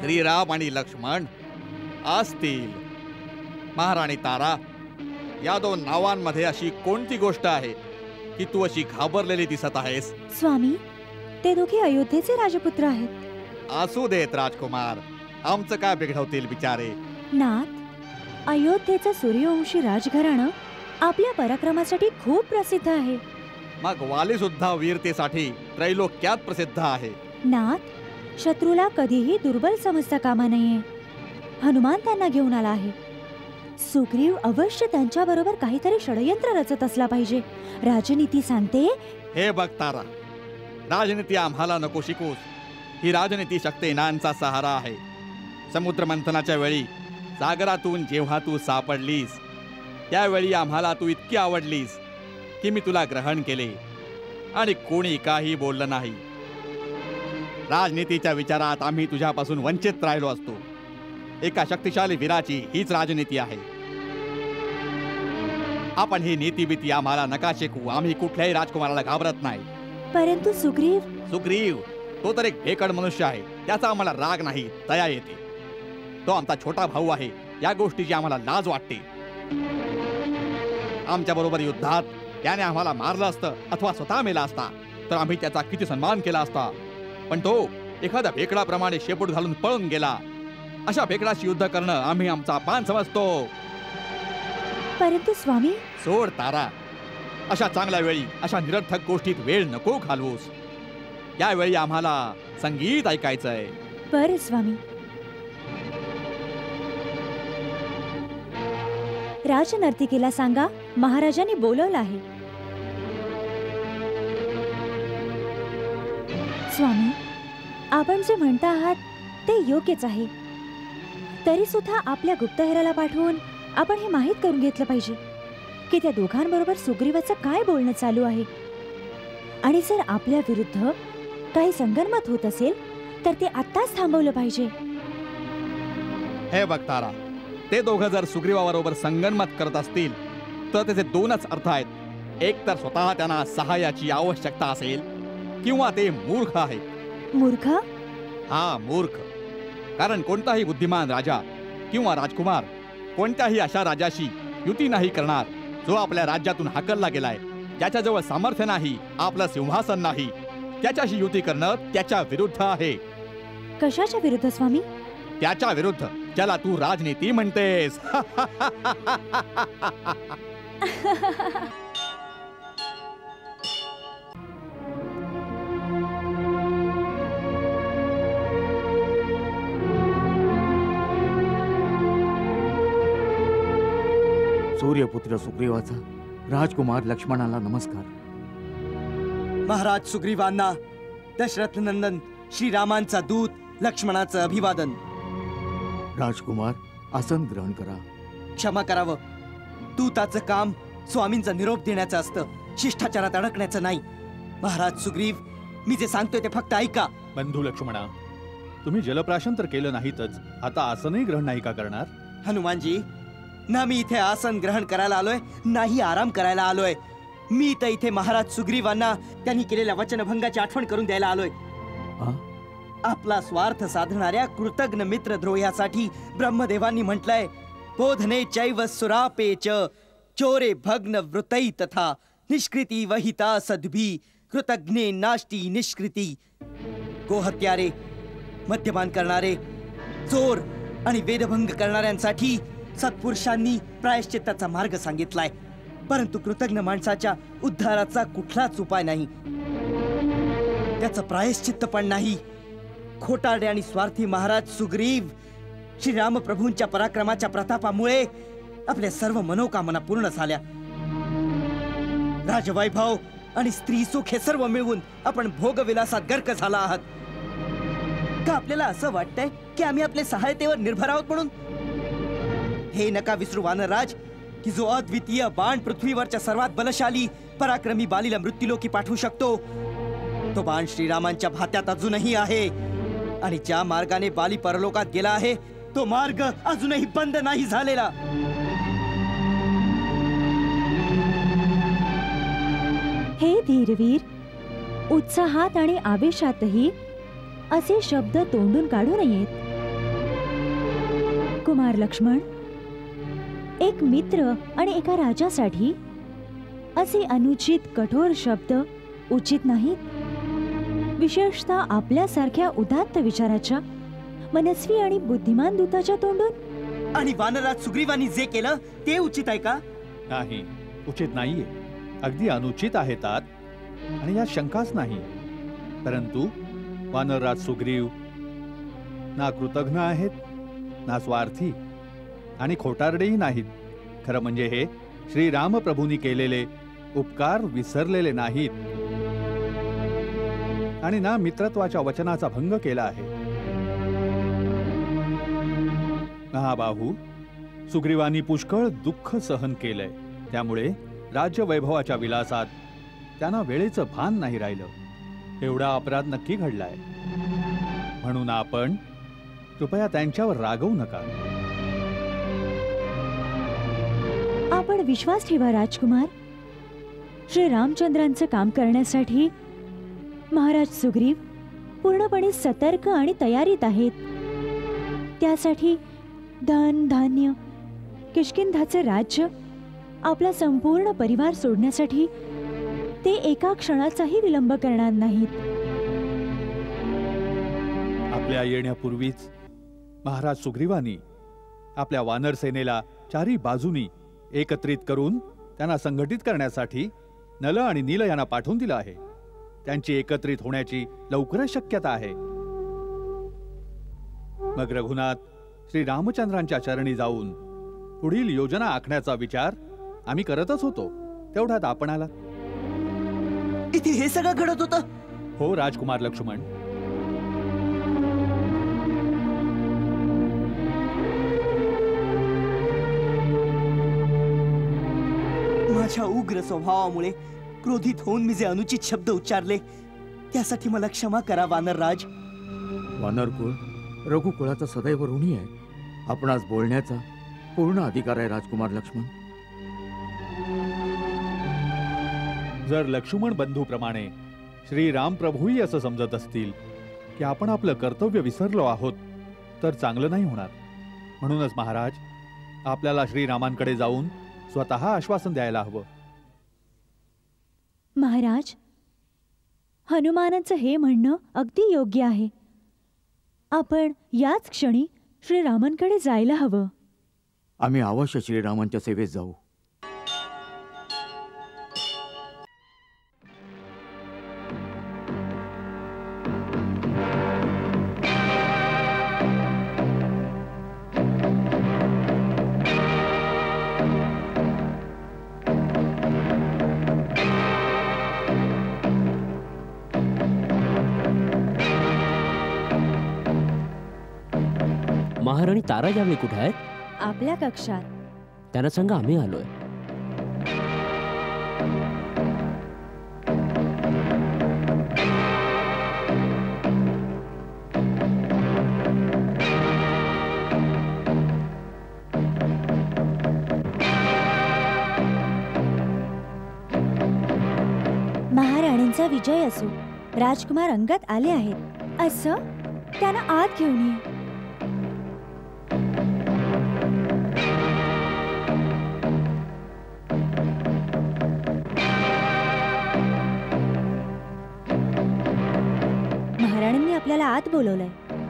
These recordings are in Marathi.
श्रीराम आणि लक्ष्मण असतील. महाराणी तारा, या दोन नावांमध्ये अशी कोणती गोष्ट आहे की तू अशी घाबरलेली दिसत आहेस? स्वामी, ते दोघे अयोध्येचे राजपुत्र आहेत. असू देत राजकुमार, आमचं काय बिघडवतील बिचारे. नाथ, अयोध्येचं सूर्यवंशी राजघराणं आपल्या पराक्रमासाठी खूप प्रसिद्ध आहे. मग वाली सुद्धा वीरतेसाठी त्रैलोक्यात प्रसिद्ध आहे. नाथ, शत्रूला कधीही दुर्बल समजता कामा नये. हनुमान त्यांना घेऊन आला आहे. सुग्रीव अवश्य त्यांच्या बरोबर काहीतरी षडयंत्र रचत असला पाहिजे. राजनीती सांगते. हे बघ तारा, राजनीती आम्हाला नको शिकूस. ही राजनीती शक्तिनांचा सहारा आहे. समुद्र मंथनाच्या वेळी सागरातून जेव्हा तू सापडलीस त्यावेळी आम्हाला तू इतकी आवडलीस की मी तुला ग्रहण केले आणि कोणी काही बोललं नाही. राजनीतीच्या विचारात आम्ही तुझ्यापासून वंचित राहिलो असतो. एका शक्तिशाली वीराची हीच राजनीती आहे. आपण ही नीतिभीती आम्हाला नका शिकवू. आम्ही कुठल्याही राजकुमाराला घाबरत नाही. परंतु सुग्रीव, तो तर एक भेकड मनुष्य आहे. त्याचा आम्हाला राग नाही, दया येते. तो आमचा छोटा भाऊ आहे. या गोष्टीची आम्हाला लाज वाटते. आमच्या बरोबर युद्धात त्याने आम्हाला मारलं असतं अथवा स्वतः मेला असता तर आम्ही त्याचा किती सन्मान केला असता. पण तो एखाद्या भेकडाप्रमाणे शेपूट घालून पळून गेला. अशा भेकडाशी युद्ध करणं आम्ही आमचा अपमान समजतो. परंतु स्वामी, सोड तारा, अशा चांगल्या वेळी अशा निरर्थक गोष्टीत वेळ नको घालवूस. यावेळी आम्हाला संगीत ऐकायचंय. बरं स्वामी. राजनर्तिकेला सांगा, महाराजांनी बोलवलं आहे. स्वामी, आपण जे म्हणता आहात ते योग्यच आहे. तरी सुद्धा आपल्या गुप्तहेराला पाठवून आपण हे माहीत करून घेतलं पाहिजे की त्या दोघांबरोबर सुग्रीवाचं काय बोलणं चालू आहे. आणि जर आपल्या विरुद्ध काही संगनमत होत असेल तर ते आत्ताच थांबवलं पाहिजे. हे बघ तारा, ते दोघं जर सुग्रीवाबरोबर संगनमत करत असतील तर त्याचे दोनच अर्थ आहेत. एक तर स्वतः त्यांना सहाय्याची आवश्यकता असेल किंवा ते मूर्ख आहेत. मूर्ख? हा, मूर्ख. कारण कोणताही बुद्धिमान राजा किंवा राजकुमार कोणत्याही अशा राजाशी युती नाही करणार जो आपल्या राज्यातून हाकलला गेलाय, ज्याच्याजवळ सामर्थ्य नाही, आपलं सिंहासन नाही. त्याच्याशी युती करणं त्याच्या विरुद्ध आहे. कशाच्या विरुद्ध स्वामी? त्याच्या विरुद्ध ज्याला तू राजनीती म्हणतेस. सूर्यपुत्र सुग्रीवाचा राजकुमार लक्ष्मणाला नमस्कार. महाराज सुग्रीवांना दशरथ नंदन श्रीरामांचा दूत लक्ष्मणाचं अभिवादन. राजकुमार, आसन ग्रहण करा. क्षमा करावं, दूताचं काम स्वामींचा निरोप देण्याचं असतं, शिष्टाचारात अडकण्याचं नाही. महाराज सुग्रीव, मी जे सांगतोय ते फक्त ऐका. बंधू लक्ष्मणा, तुम्ही जलप्राशन तर केलं नाहीतच, आता आसनही ग्रहण नाही का करणार? हनुमानजी, ना मी इथे आसन ग्रहण करायला आलोय, नाही आराम करायला आलोय. मी तर इथे महाराज सुग्रीवांना त्यांनी केलेल्या वचनभंगाची आठवण करून द्यायला आलोय. आपला स्वार्थ साधणाऱ्या कृतज्ञ मित्रद्रोह्यासाठी ब्रह्मदेवांनी म्हटलंय, बोधने चैव सुरापे च चोरे भग्न वृतै तथा निष्कृती वहिता सद्भी कृतज्ञे नाष्टी निष्कृती. गोहत्यारे, मद्यपान करणारे, चोर आणि वेदभंग करणाऱ्यांसाठी सत्पुरुषांनी प्रायश्चित्ताचा मार्ग सांगितलाय. परंतु कृतज्ञ माणसाच्या उद्धाराचा कुठलाच उपाय नाही, त्याचं प्रायश्चित्त पण नाही. खोटारडे आणि स्वार्थी महाराज सुग्रीव श्रीराम प्रभूंच्या पराक्रमाच्या प्रतापामुळे आपल्या सर्व मनोकामना पूर्ण झाल्या. राजवैभव आणि स्त्री सुख हे सर्व मिळवून आपण भोगविलासात गर्क झाला आहात. का आपल्याला असं वाटतंय की आम्ही आपल्या सहायतेवर निर्भर आहोत म्हणून? हे नका विसरू वानरराज की जो अद्वितीय बाण पृथ्वीवरच्या सर्वात बलशाली पराक्रमी बालीला मृत्यूलोकी पाठवू शकतो, तो बाण श्रीरामांच्या भात्यात अजूनही आहे. आणि ज्या मार्गाने बाली परलोकात गेला आहे तो मार्ग अजूनही बंद नाही झालेला. हे धीरवीर, उत्साहात आणि आवेशातही असे शब्द तोंडून काढू नयेत. कुमार लक्ष्मण, एक मित्र आणि एका राजासाठी असे अनुचित कठोर शब्द उचित नाहीत, विशेषतः आपल्यासारख्या उदात्त विचाराच्या मनस्वी आणि बुद्धिमान दूताच्या तोंडून. आणि वानरराज सुग्रीवानी जे केलं ते उचित आहे का? नाही, उचित नाहीये. अगदी अनुचित आहे तात, आणि यात शंकाच नाही. परंतु वानरराज सुग्रीव ना कृतघ्न आहेत, ना स्वार्थी आणि खोटारडेही नाहीत. खरं म्हणजे हे श्रीराम प्रभूंनी केलेले उपकार विसरलेले नाहीत, आणि ना मित्रत्वाच्या वचनाचा भंग केला आहे. महाबाहू, सुग्रीवांनी पुष्कळ दुःख सहन केलंय, त्यामुळे राज्य वैभवाच्या विलासात त्यांना वेळेचं भान नाही राहिलं. एवढा अपराध नक्की घडलाय, म्हणून आपण कृपया त्यांच्यावर रागवू नका. आपण विश्वास ठेवा राजकुमार. श्री रामचंद्रांचं काम करण्यासाठी महाराज सुग्रीव पूर्णपणे सतर्क आणि तयारीत आहेत. त्यासाठी धन धान्य, किष्किंधाचे राज्य, आपला संपूर्ण परिवार सोडण्यासाठी ते एका क्षणाचाही विलंब करणार नाहीत. आपल्या येण्यापूर्वीच महाराज सुग्रीवांनी आपल्या वानर सेनेला चारी बाजूनी एकत्रित करून त्यांना संघटित करण्यासाठी नल आणि नील यांना पाठवून दिलं आहे. त्यांची एकत्रित होण्याची लवकरच शक्यता आहे. मग रघुनाथ श्री रामचंद्रांच्या चरणी जाऊन पुढील योजना आखण्याचा विचार आम्ही करतच होतो. तेवढ्यात आपण आला. इथे हे सगळं घडत होतं? हो राजकुमार लक्ष्मण. माझ्या उग्र स्वभावामुळे क्रोधित होऊन मी जे अनुचित शब्द उच्चारले त्यासाठी मला क्षमा करा वानरराज. वानरकुळ रघुकुळाचा सदैव ऋणी आहे. आपणास बोलण्याचा पूर्ण अधिकार आहे राजकुमार लक्ष्मण. जर लक्ष्मण बंधूप्रमाणे श्री राम प्रभूही असं समजत असतील की आपण आपलं कर्तव्य विसरलो आहोत, तर चांगलं नाही होणार. म्हणूनच महाराज, आपल्याला श्रीरामांकडे जाऊन स्वतः आश्वासन द्यायला हवं. महाराज, हनुमानाचं हे म्हणणं अगदी योग्य आहे. आपण याच क्षणी श्रीरामांकडे जायला हवं. आम्ही अवश्य श्रीरामांच्या सेवेत जाऊ. महाराणी तारा यावे कुठे आहेत? आपल्या कक्षात. त्यांना सांगा आम्ही आलोय. महाराणींचा विजय असो. राजकुमार अंगद आले आहेत असं त्यांना आत घेऊन ये. महाराणींनी आपल्याला आत बोलवलंय.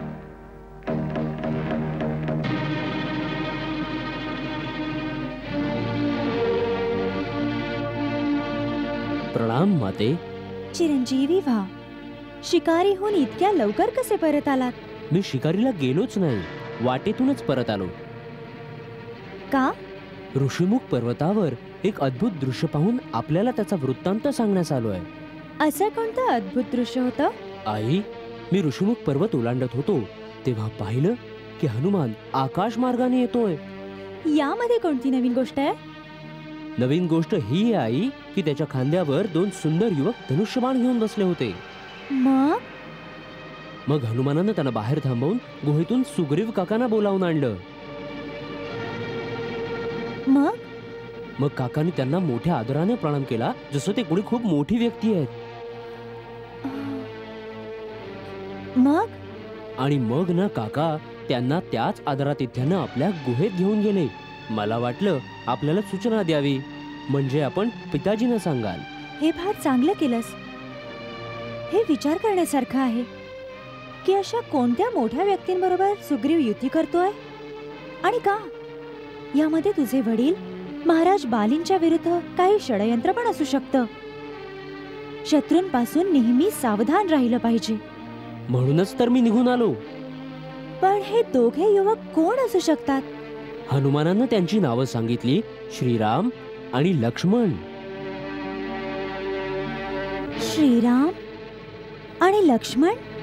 प्रणाम माते. चिरंजीवी व्हा. शिकारीहून इतक्या लवकर कसे परत आलात? मी शिकारीला गेलोच नाही, वाटेतूनच परत आलो. का? ऋषीमुख पर्वतावर एक अद्भुत दृश्य पाहून आपल्याला त्याचा वृत्तांत सांगण्यास आलोय. असं कोणतं अद्भुत दृश्य होतं? आई, मी ऋषीमुख पर्वत ओलांडत होतो तेव्हा पाहिलं की हनुमान आकाश मार्गाने येतोय. यामध्ये कोणती नवीन गोष्ट आहे? नवीन गोष्ट ही आहे आई की त्याच्या खांद्यावर दोन सुंदर युवक धनुष्यबाण घेऊन बसले होते. मग हनुमानानं त्यांना बाहेर थांबवून गुहेतून सुग्रीव काकांना बोलावून आणलं. मग काकांनी त्यांना मोठ्या आदराने प्रणाम केला, जसं ते कोणी खूप मोठी व्यक्ती आहेत. मग आणि मग ना काका त्यांना त्याच आदरातिथ्यानं आपल्या गुहेत घेऊन गेले. मला वाटलं आपल्याला सूचना द्यावी, म्हणजे आपण पिताजींना सांगाल. हे फार चांगलं केलंस. हे विचार करण्यासारखं आहे की अशा कोणत्या मोठ्या व्यक्तींबरोबर सुग्रीव युती करतोय आणि का. यामध्ये तुझे वडील महाराज बालींच्या विरुद्ध काही षडयंत्र पण असू शकतं. शत्रूंपासून नेहमी सावधान राहिलं पाहिजे. म्हणूनच तर मी निघून आलो. पण हे दोघे युवक कोण असू शकतात? हनुमानानं त्यांची नावं सांगितली, श्रीराम आणि लक्ष्मण. श्रीराम आणि लक्ष्मण.